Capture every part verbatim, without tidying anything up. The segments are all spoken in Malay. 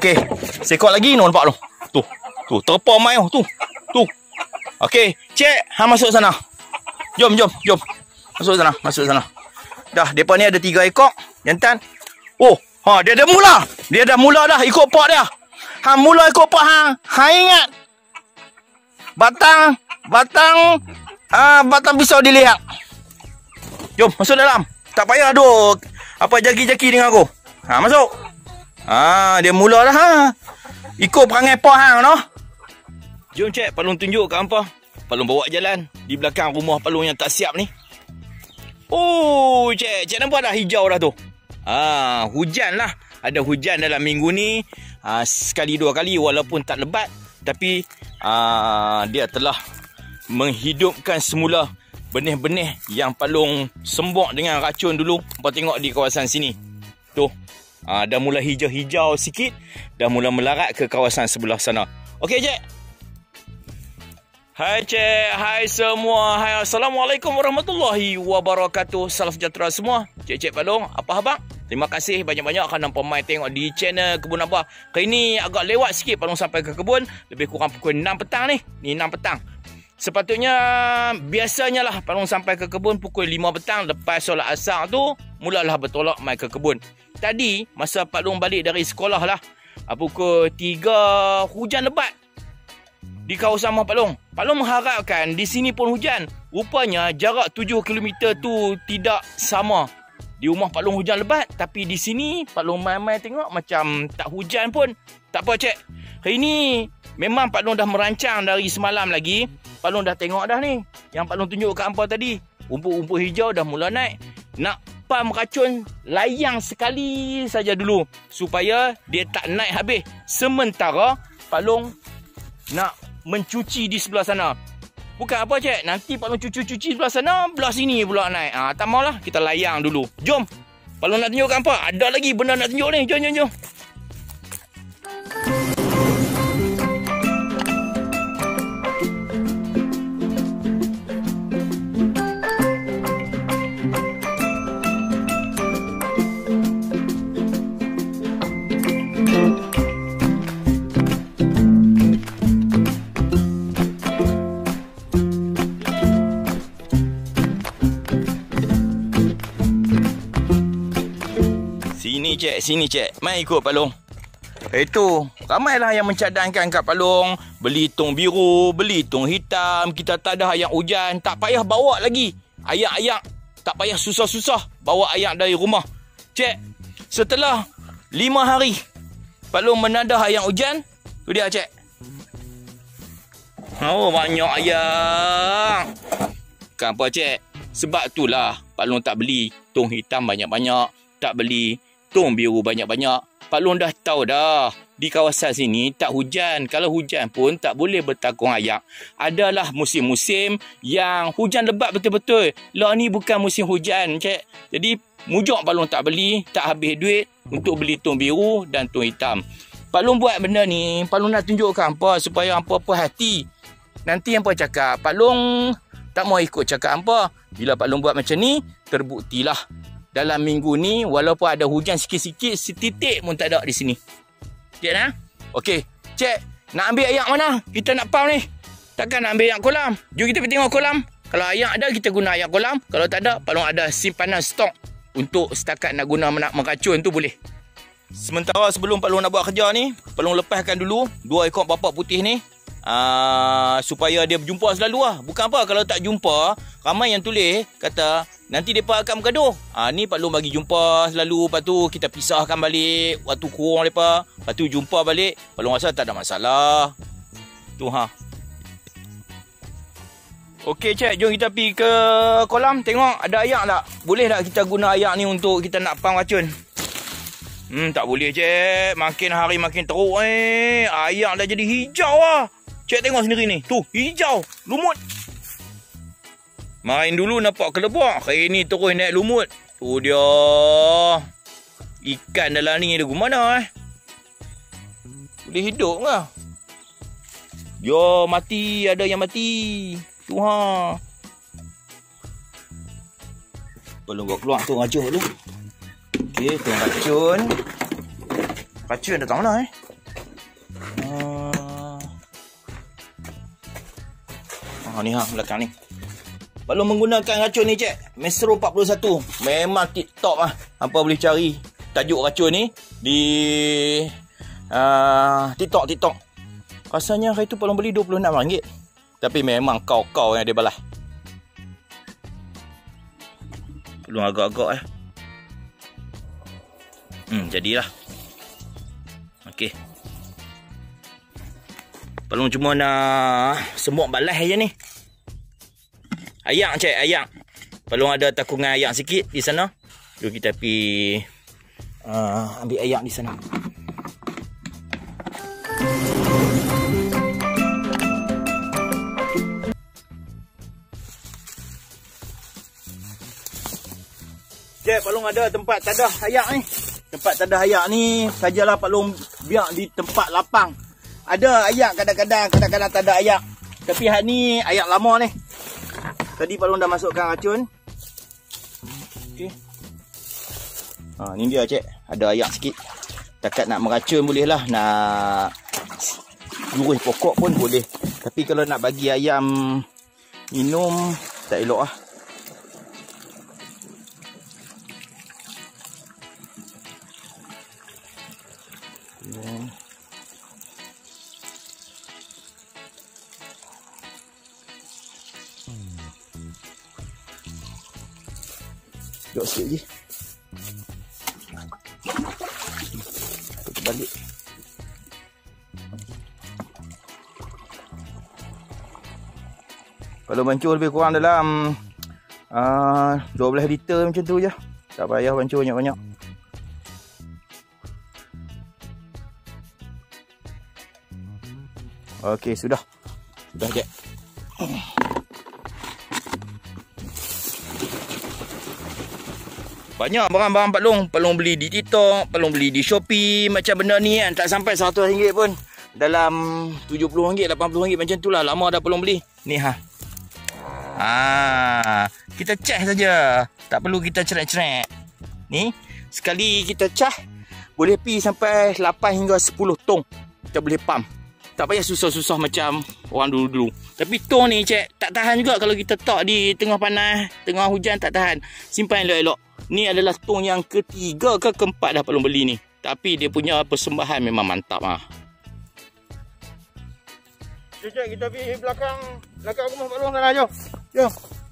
Okey. Seekor lagi no nampak tu. Tu. Tu terpa mai tu. Tu. Okey, cek, hang masuk sana. Jom, jom, jom. Masuk sana, masuk sana. Dah, depa ni ada tiga ekor jantan. Oh, ha dia dah mula. Dia dah mula dah ikut pak dia. Hang mula ikut pak hang. Hang ingat. Batang, batang ah batang pisau dilihat. Jom masuk dalam. Tak payah duk apa jaki-jaki dengan aku. Ha masuk. Ah dia mula dah ha. Ikut perangai pak hang noh. Jom cek, Palung tunjuk kat hampa. Palung bawa jalan di belakang rumah Palung yang tak siap ni. Oh, cek, cek nampak dah hijau dah tu. Ah, hujan lah. Ada hujan dalam minggu ni. Ah, sekali dua kali walaupun tak lebat, tapi ah, dia telah menghidupkan semula benih-benih yang Palung sembok dengan racun dulu. Hampa tengok di kawasan sini. Tu. Ah, dah mula hijau-hijau sikit, dah mula melarat ke kawasan sebelah sana. Okey, cek. Hai cek, hai semua. Hai, Assalamualaikum warahmatullahi wabarakatuh. Salam sejahtera semua. Cek-cek Palung, apa khabar? Terima kasih banyak-banyak kerana pemain tengok di channel Kebun Abah. Kali ni agak lewat sikit Palung sampai ke kebun. Lebih kurang pukul enam petang ni. Ni enam petang. Sepatutnya biasanya lah Palung sampai ke kebun pukul lima petang. Lepas solat asar tu, mulalah bertolak mai ke kebun. Tadi masa Palung balik dari sekolah lah, pukul tiga hujan lebat di kawasan Mah Palung. Palung mengharapkan di sini pun hujan. Rupanya jarak tujuh kilometer tu tidak sama. Di rumah Palung hujan lebat, tapi di sini Palung mai-mai tengok macam tak hujan pun. Tak apa cek. Hari ni memang Palung dah merancang dari semalam lagi. Palung dah tengok dah ni. Yang Palung tunjuk kat hampa tadi. Rumput-rumput hijau dah mula naik. Nak pam racun layang sekali saja dulu supaya dia tak naik habis. Sementara Palung nak mencuci di sebelah sana. Bukan apa cek, nanti Palung cuci-cuci sebelah sana, belah sini pula naik. Ah, tak maulah, kita layang dulu. Jom. Palung nak tunjuk apa? Ada lagi benda nak tunjuk ni. Jom, jom, jom. Sini cek, sini cek. Mai ikut Palung. Itu, ramailah yang mencadangkan kat Palung. Beli tong biru, beli tong hitam. Kita tak ada ayak hujan. Tak payah bawa lagi ayak-ayak. Tak payah susah-susah bawa ayak dari rumah. Cek, setelah lima hari Palung menadah ayak hujan. Tu dia cek. Oh, banyak ayak. Kan apa cek? Sebab itulah Palung tak beli tong hitam banyak-banyak. Tak beli tong biru banyak-banyak. Palung dah tahu dah. Di kawasan sini tak hujan. Kalau hujan pun tak boleh bertakung ayak. Adalah musim-musim yang hujan lebat betul-betul. Lah ni bukan musim hujan, cek. Jadi mujuk Palung tak beli, tak habis duit untuk beli tong biru dan tong hitam. Palung buat benda ni, Palung nak tunjukkan hampa supaya hampa puas hati. Nanti hampa cakap, Palung tak mau ikut cakap hampa. Bila Palung buat macam ni, terbuktilah dalam minggu ni walaupun ada hujan sikit-sikit, setitik pun tak ada di sini. Cek nah? Okey, cek. Nak ambil ayak mana? Kita nak pam ni. Takkan nak ambil ayak kolam. Jom kita pergi tengok kolam. Kalau ayak ada, kita guna ayak kolam. Kalau tak ada, Palung ada simpanan stok untuk setakat nak guna nak meracun tu boleh. Sementara sebelum Palung nak buat kerja ni, Palung lepaskan dulu dua ekor bapak putih ni. Uh, supaya dia berjumpa selalu lah. Bukan apa, kalau tak jumpa, ramai yang tulis kata nanti mereka akan bergaduh. uh, Ni Palung bagi jumpa selalu. Lepas tu kita pisahkan balik waktu kurang mereka. Lepas tu jumpa balik. Palung rasa tak ada masalah. Tu ha. Okey cek, jom kita pergi ke kolam. Tengok ada ayak tak. Boleh tak kita guna ayak ni untuk kita nak pam racun? Hmm, tak boleh cek. Makin hari makin teruk eh. Ayak dah jadi hijau lah. Cek tengok sendiri ni. Tu, hijau. Lumut. Main dulu nampak kelebak. Hari ni terus naik lumut. Tu dia. Ikan dalam ni dia gimana eh? Boleh hidup ke? Yo, mati. Ada yang mati. Tu ha. Belum buat keluar tu racun dulu. Okey, tu racun. Racun datang mana eh? Uh... Oh, ni ha, belakang ni. Kalau menggunakan racun ni, cik, Mesro empat puluh satu. Memang tip-top lah. Apa boleh cari tajuk racun ni di uh, TikTok, TikTok. Rasanya hari tu Pak Long beli dua puluh enam ringgit. Tapi memang kau-kau yang dia balas. Belum agak-agak eh. Hmm, jadilah. Okey. Pak Long cuma nak semut balas je ni. Ayak, cik, ayak. Pak Long ada takungan ayak sikit di sana. Jom kita pergi uh, ambil ayak di sana. Cik, Pak Long ada tempat tadah ayak ni. Tempat tadah ayak ni sajalah Pak Long biar di tempat lapang. Ada ayak kadang-kadang, kadang-kadang tak ada ayak. Tapi hari ni ayak lama ni. Tadi Pak Long dah masukkan racun. Okey. Ha, ni dia, cik. Ada ayak sikit. Takat nak meracun boleh lah. Nak luruh pokok pun boleh. Tapi kalau nak bagi ayam minum, tak elok lah. Yeah. Duduk sikit lagi. Putih balik. Kalau bancur lebih kurang dalam uh, dua belas liter macam tu je. Tak payah bancur banyak-banyak. Okey, sudah. Sudah, je. Banyak barang-barang Pak Long. Pak Long beli di TikTok, Pak Long beli di Shopee. Macam benda ni kan, tak sampai seratus ringgit pun. Dalam tujuh puluh ringgit, lapan puluh ringgit macam tu lah. Lama dah Pak Long beli. Ni ha. Ah, kita cah saja. Tak perlu kita cerek-cerek. Ni, sekali kita cah, boleh pi sampai lapan hingga sepuluh tong. Kita boleh pump. Tak payah susah-susah macam orang dulu-dulu. Tapi tong ni, cik, tak tahan juga kalau kita tok di tengah panas, tengah hujan, tak tahan. Simpan elok-elok. Ni adalah tong yang ketiga ke keempat dah Pak Long beli ni. Tapi dia punya persembahan memang mantap ah. Cik, kita pergi belakang belakang rumah Pak Long sana, jom. Jom.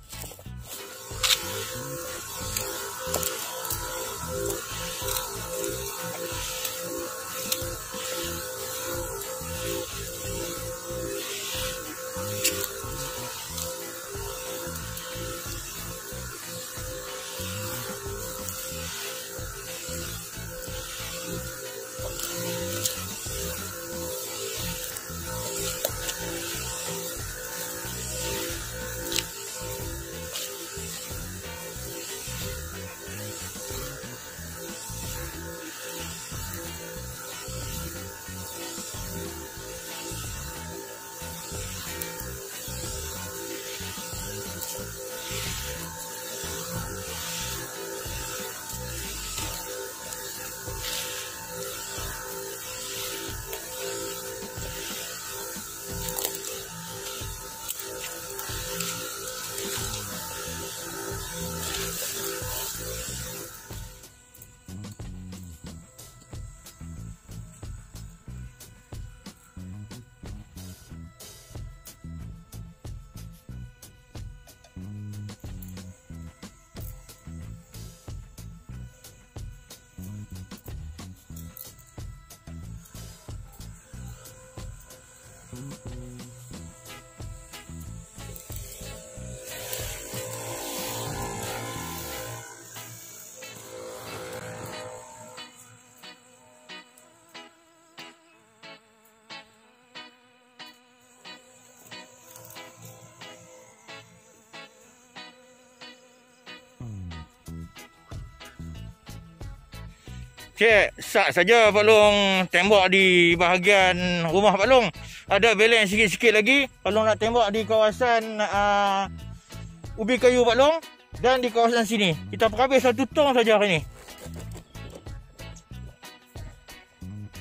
Cik, sak saja Pak Long tembak di bahagian rumah Pak Long. Ada balance sikit-sikit lagi. Pak Long nak tembak di kawasan uh, ubi kayu Pak Long dan di kawasan sini. Kita perhabis satu tong saja hari ni.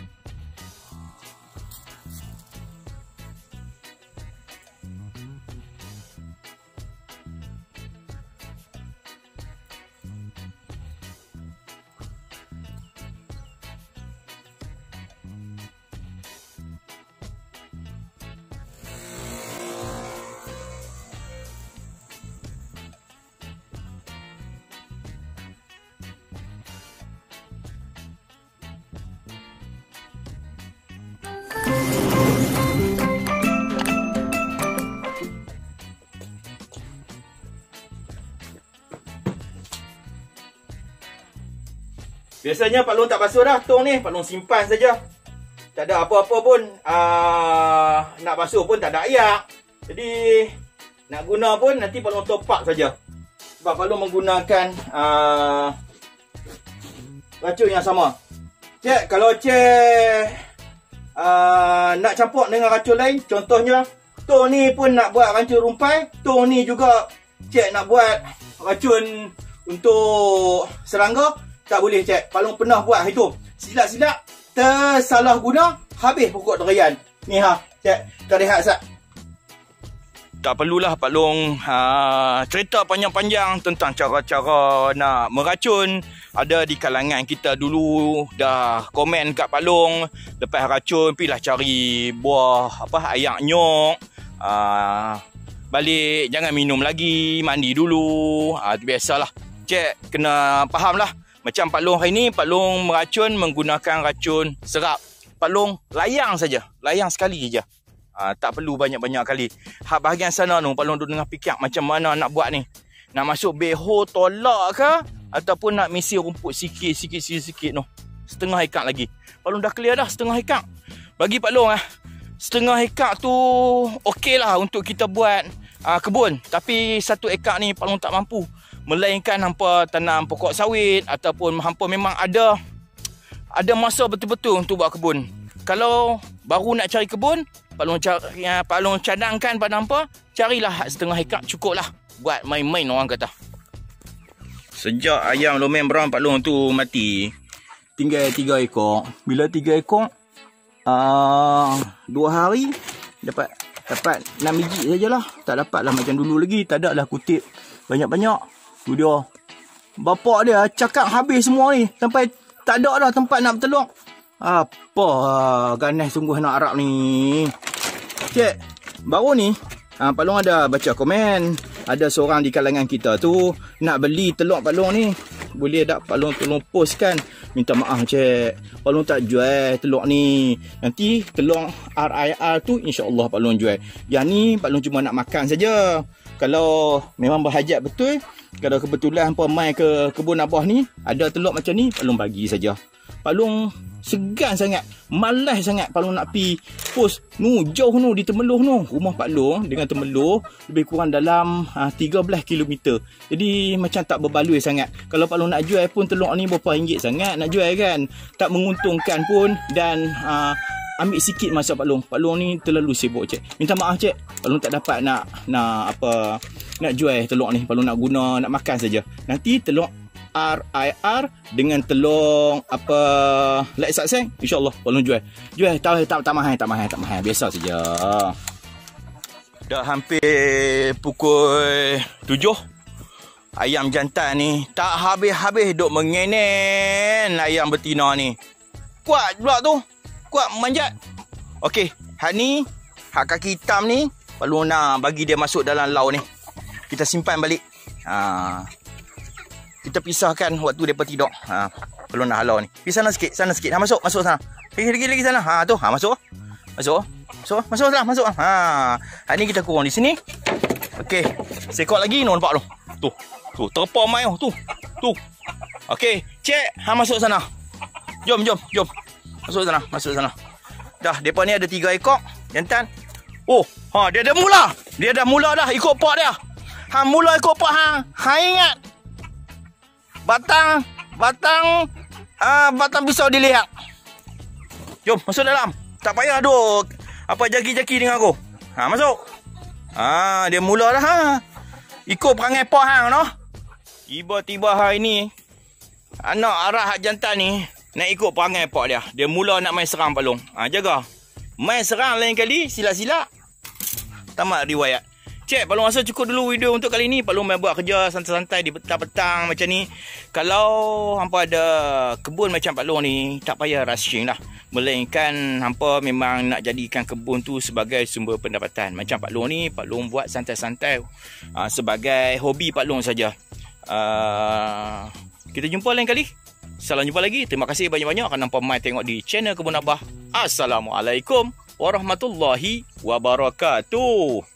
Biasanya Pak Long tak basuh dah tong ni, Pak Long simpan saja. Tak ada apa-apa pun, uh, nak basuh pun tak ada ayak. Jadi nak guna pun nanti Pak Long top up saja. Sebab Pak Long menggunakan uh, racun yang sama. Cik, kalau cik uh, nak campur dengan racun lain, contohnya tong ni pun nak buat racun rumpai, tong ni juga cik nak buat racun untuk serangga, tak boleh cik. Pak Long pernah buat itu. Silap-silap tersalah guna, habis pokok durian. Ni ha, cik, kita lihat sat. Tak perlulah Pak Long ha, cerita panjang-panjang tentang cara-cara nak meracun. Ada di kalangan kita dulu dah komen kat Pak Long, lepas racun pergilah cari buah apa ayak nyok. Ha, balik jangan minum lagi, mandi dulu. Ha, itu biasalah. Cik kena faham lah. Macam Pak Long hari ni, Pak Long meracun menggunakan racun serap. Pak Long layang saja, layang sekali je. Ha, tak perlu banyak-banyak kali. Hak bahagian sana tu Pak Long duduk tengah fikir macam mana nak buat ni. Nak masuk beho tolak ke ataupun nak misi rumput sikit-sikit sikit tu. Setengah hektar lagi. Pak Long dah clear dah setengah hektar. Bagi Pak Long ah, setengah hektar tu okey lah untuk kita buat uh, kebun. Tapi satu ekar ni Pak Long tak mampu. Melainkan hampa tanam pokok sawit ataupun hampa memang ada ada masa betul-betul untuk buat kebun. Kalau baru nak cari kebun, Pak Long cari, Pak Long cadangkan pada hampa, carilah setengah hektar cukup lah buat main-main orang kata. Sejak ayam Lomen Brown Pak Long tu mati, tinggal tiga ekor. Bila tiga ekor, uh, dua hari dapat dapat enam biji sajalah. Tak dapat lah macam dulu lagi. Tak ada lah kutip banyak-banyak. Tu dia. Bapak dia cakap habis semua ni. Sampai tak ada dah tempat nak bertelur. Apa ganas sungguh nak harap ni. Cik, baru ni ha, Pak Long ada baca komen. Ada seorang di kalangan kita tu nak beli telur Pak Long ni. Boleh tak Pak Long tolong postkan? Minta maaf cik, Pak Long tak jual telur ni. Nanti telur R I R tu insya-Allah Pak Long jual. Yang ni Pak Long cuma nak makan saja. Kalau memang berhajat betul, kalau kebetulan hampa mai ke kebun abah ni, ada telur macam ni, Pak Long bagi saja. Pak Long segan sangat, malas sangat Pak Long nak pi post nu jauh nu di Temeloh nu. Rumah Pak Long dengan Temeloh lebih kurang dalam uh, tiga belas kilometer. Jadi macam tak berbaloi sangat. Kalau Pak Long nak jual pun telur ni berapa ringgit sangat nak jual kan. Tak menguntungkan pun dan uh, ambil sikit masa Pak Long. Pak Long ni terlalu sibuk cik. Minta maaf cik, Pak Long tak dapat nak nak apa nak jual telur ni. Pak Long nak guna nak makan saja. Nanti telur R I R dengan telur apa like sakseng, insya-Allah Pak Long jual. Jual tak tak tak mahal, tak mahal, tak mahal, biasa saja. Dah hampir pukul tujuh. Ayam jantan ni tak habis-habis duk mengenen ayam betina ni. Kuat pula tu. Kuat manjat. Okey, hak ni, hak kaki hitam ni Pak Long nak bagi dia masuk dalam lau ni. Kita simpan balik. Ha. Kita pisahkan waktu depa tidur. Ha, Pak Long nak halau ni. Pergi sana sikit, sana sikit. Ha, masuk, masuk sana. Pergi lagi lagi sana. Ha tu, ha masuk. Masuk. Masuk, masuk sana, masuk. Ha. Hari ni kita kurang di sini. Okey. Sekok lagi no nampak tu. Tu. Tu, terpa mai tu. Tu. Okey, cek, ha masuk sana. Jom, jom, jom. Masuk sana, masuk sana. Dah, depa ni ada tiga ekor jantan. Oh, ha dia dah mula. Dia dah mula dah ikut pak dia. Ha mula ikut pak ha. Ha ingat. Batang, batang, ah, batang pisau dilihat. Jom, masuk dalam. Tak payah duk apa jaki-jaki dengan aku. Ha, masuk. Ah, dia mula dah ha. Ikut perangai pak hang noh. Tiba-tiba hari ni anak arah hak jantan ni nak ikut perangai pak dia. Dia mula nak main serang Pak Long. Ha, jaga. Main serang lain kali, silap-silap. Tamat riwayat. Cik, Pak Long rasa cukup dulu video untuk kali ni. Pak Long main buat kerja santai-santai di petang-petang macam ni. Kalau hampa ada kebun macam Pak Long ni, tak payah rushing lah. Melainkan hampa memang nak jadikan kebun tu sebagai sumber pendapatan. Macam Pak Long ni, Pak Long buat santai-santai uh, sebagai hobi Pak Long saja. Uh, kita jumpa lain kali. Salam jumpa lagi. Terima kasih banyak-banyak kerana hampa mai tengok di channel Kebun Abah. Assalamualaikum warahmatullahi wabarakatuh.